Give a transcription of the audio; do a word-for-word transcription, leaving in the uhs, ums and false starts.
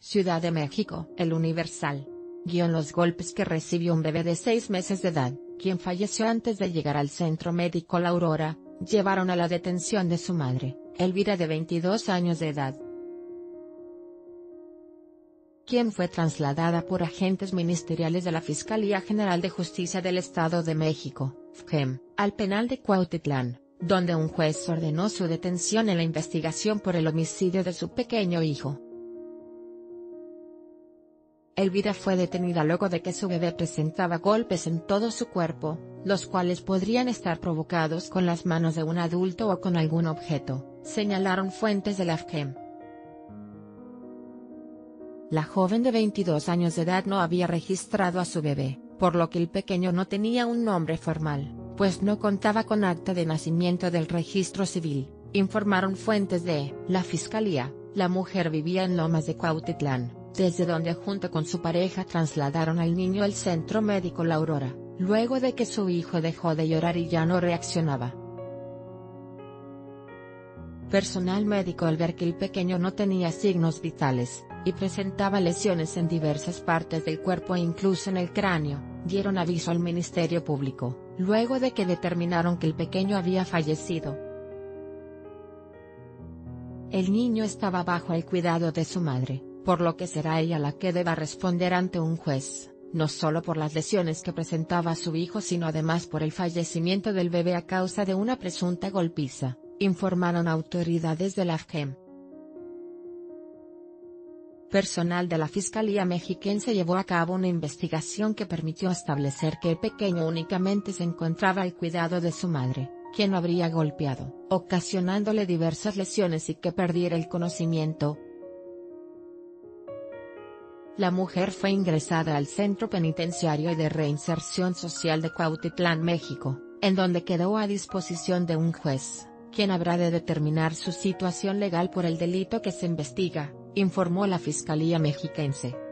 Ciudad de México. El Universal. Guión: los golpes que recibió un bebé de seis meses de edad, quien falleció antes de llegar al centro médico La Aurora, llevaron a la detención de su madre, Elvira, de veintidós años de edad, quien fue trasladada por agentes ministeriales de la Fiscalía General de Justicia del Estado de México, F G E M, al penal de Cuautitlán, donde un juez ordenó su detención en la investigación por el homicidio de su pequeño hijo. Elvira fue detenida luego de que su bebé presentaba golpes en todo su cuerpo, los cuales podrían estar provocados con las manos de un adulto o con algún objeto, señalaron fuentes de la F G E M. La joven de veintidós años de edad no había registrado a su bebé, por lo que el pequeño no tenía un nombre formal, pues no contaba con acta de nacimiento del registro civil, informaron fuentes de la Fiscalía. La mujer vivía en Lomas de Cuautitlán, desde donde junto con su pareja trasladaron al niño al centro médico La Aurora, luego de que su hijo dejó de llorar y ya no reaccionaba. Personal médico, al ver que el pequeño no tenía signos vitales, y presentaba lesiones en diversas partes del cuerpo e incluso en el cráneo, dieron aviso al Ministerio Público, luego de que determinaron que el pequeño había fallecido. El niño estaba bajo el cuidado de su madre, por lo que será ella la que deba responder ante un juez, no solo por las lesiones que presentaba su hijo, sino además por el fallecimiento del bebé a causa de una presunta golpiza, informaron autoridades de la F G E M. Personal de la Fiscalía mexiquense llevó a cabo una investigación que permitió establecer que el pequeño únicamente se encontraba al cuidado de su madre, quien lo habría golpeado, ocasionándole diversas lesiones y que perdiera el conocimiento. La mujer fue ingresada al Centro Penitenciario y de Reinserción Social de Cuautitlán, México, en donde quedó a disposición de un juez, quien habrá de determinar su situación legal por el delito que se investiga, informó la Fiscalía mexiquense.